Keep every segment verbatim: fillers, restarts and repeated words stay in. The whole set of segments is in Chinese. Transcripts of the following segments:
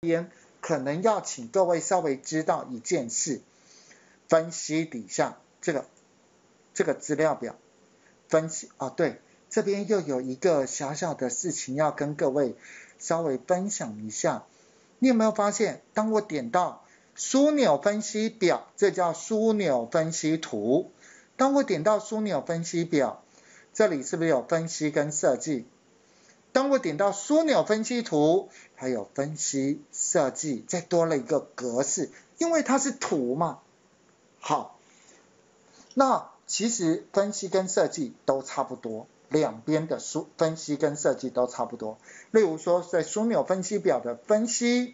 边可能要请各位稍微知道一件事，分析底下这个这个资料表分析哦，对，这边又有一个小小的事情要跟各位稍微分享一下。你有没有发现，当我点到枢纽分析表，这叫枢纽分析图。当我点到枢纽分析表，这里是不是有分析跟设计？当我点到枢纽分析图，还有分析设计，再多了一个格式，因为它是图嘛。好，那其实分析跟设计都差不多，两边的分析跟设计都差不多。例如说，在枢纽分析表的分析，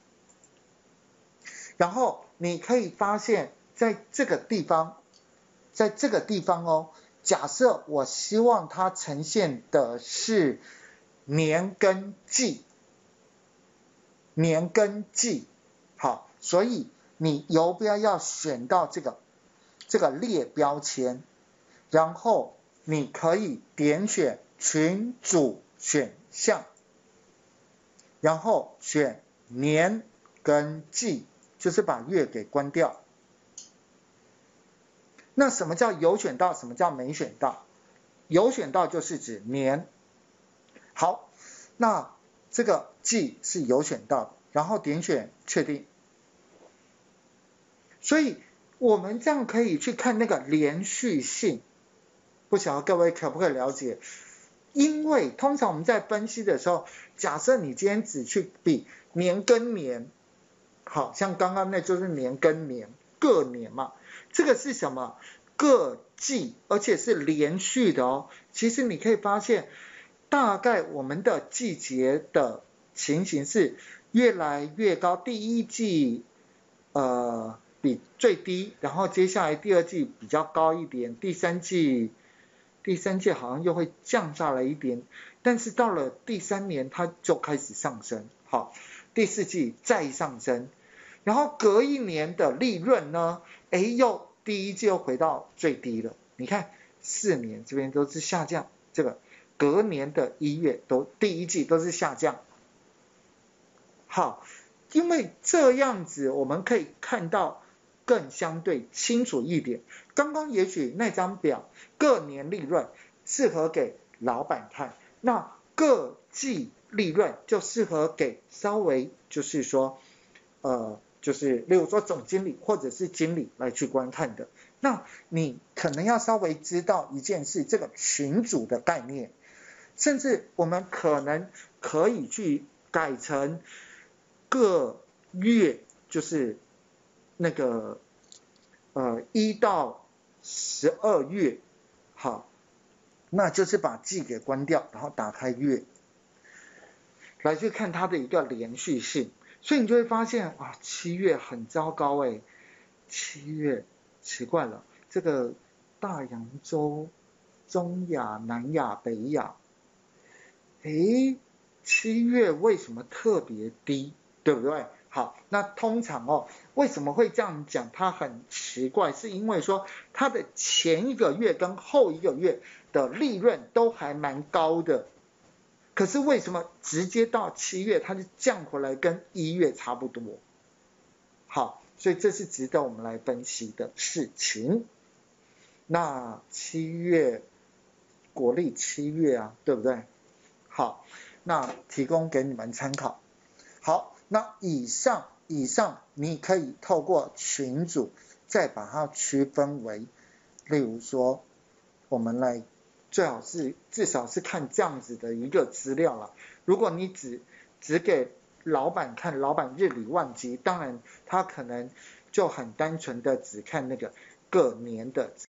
然后你可以发现，在这个地方，在这个地方哦，假设我希望它呈现的是年跟季，年跟季，好，所以你游标要选到这个这个列标签，然后你可以点选群组选项，然后选年跟季，就是把月给关掉。那什么叫有选到，什么叫没选到？有选到就是指年。好，那这个季是有选到的，然后点选确定。所以我们这样可以去看那个连续性，不晓得各位可不可以了解？因为通常我们在分析的时候，假设你今天只去比年跟年，好像刚刚那就是年跟年，各年嘛，这个是什么？各季，而且是连续的哦。其实你可以发现，大概我们的季节的情形是越来越高，第一季呃比最低，然后接下来第二季比较高一点，第三季第三季好像又会降下来一点，但是到了第三年它就开始上升，好，第四季再上升，然后隔一年的利润呢，哎又第一季又回到最低了。你看四年这边都是下降，这个隔年的一月都第一季都是下降。好，因为这样子我们可以看到更相对清楚一点。刚刚也许那张表各年利润适合给老板看，那各季利润就适合给稍微就是说呃就是例如说总经理或者是经理来去观看的。那你可能要稍微知道一件事，这个群组的概念，甚至我们可能可以去改成各月，就是那个呃一到十二月，好，那就是把季给关掉，然后打开月，来去看它的一个连续性。所以你就会发现啊，七月很糟糕哎，七月奇怪了，这个大洋洲、中亚、南亚、北亚，诶，七月为什么特别低，对不对？好，那通常哦，为什么会这样讲？它很奇怪，是因为说它的前一个月跟后一个月的利润都还蛮高的。可是为什么直接到七月它就降回来跟一月差不多？好，所以这是值得我们来分析的事情。那七月国历七月啊，对不对？好，那提供给你们参考。好，那以上以上你可以透过群组再把它区分为，例如说我们来最好是至少是看这样子的一个资料啦。如果你只只给老板看老板日理万机，当然他可能就很单纯的只看那个各年的